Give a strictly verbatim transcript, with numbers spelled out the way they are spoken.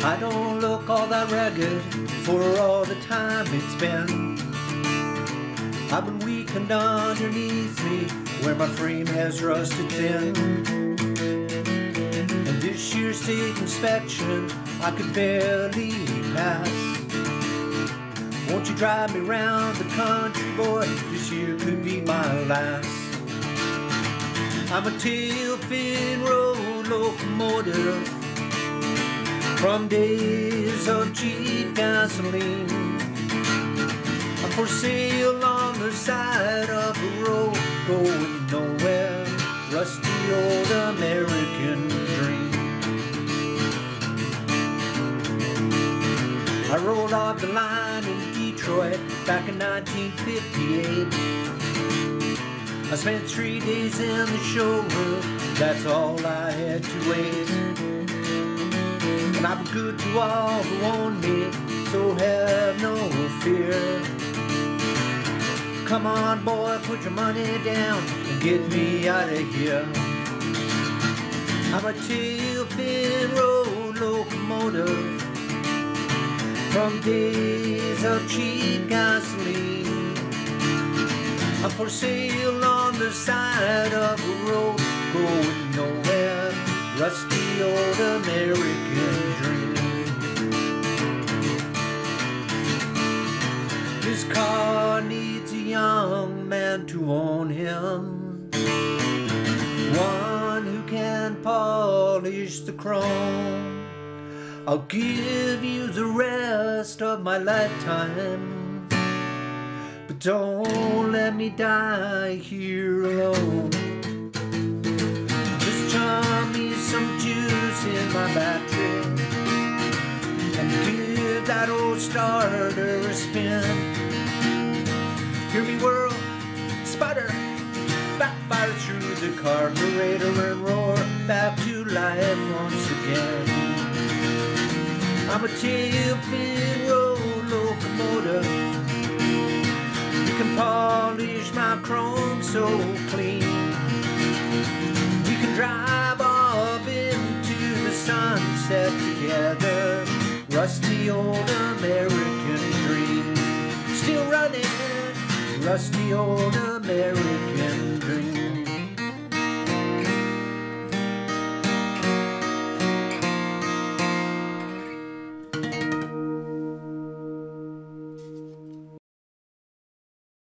I don't look all that ragged for all the time it's been. I've been weakened underneath me where my frame has rusted thin. And this year's state inspection I could barely pass. Won't you drive me round the country, boy? This year could be my last. I'm a tail-fin road locomotive from days of cheap gasoline. I'm for sale on the side of the road, going nowhere, rusty old American dream. I rolled off the line in Detroit back in nineteen fifty-eight. I spent three days in the showroom, that's all I had to wait. And I've been good to all who own me, so have no fear. Come on, boy, put your money down and get me out of here. I'm a tail-fin road locomotive from days of cheap gasoline. I'm for sale on the side of the road, going nowhere, rusty old American dream. This car needs a young man to own him, one who can polish the chrome. I'll give you the rest of my lifetime, but don't let me die here alone. Just chum me some juice in my battery and give that old starter a spin. Hear me whirl, sputter, backfire through the carburetor and roar back to life once again. I'm a tail-fin road locomotive. You can polish my chrome so clean. We can drive off into the sunset together, rusty old American dream. Still running, rusty old American dream.